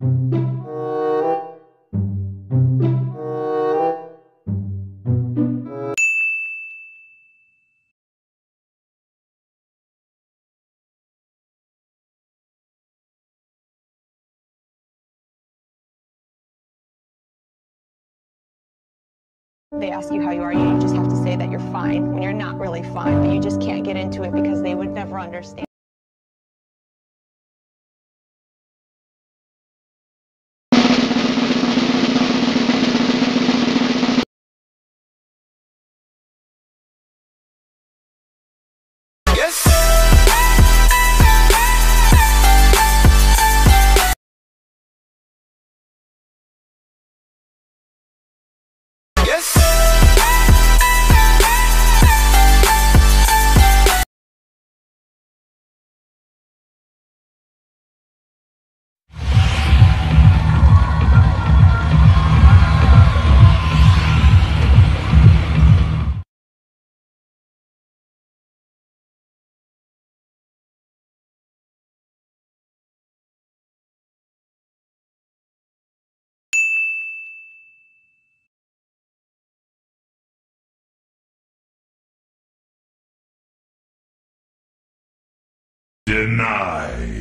They ask you how you are, you just have to say that you're fine when you're not really fine, but you just can't get into it because they would never understand. Yes. Yes. Denied.